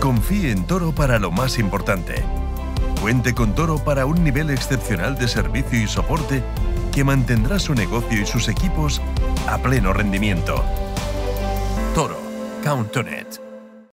Confíe en Toro para lo más importante. Cuente con Toro para un nivel excepcional de servicio y soporte que mantendrá su negocio y sus equipos a pleno rendimiento. Toro, count on it.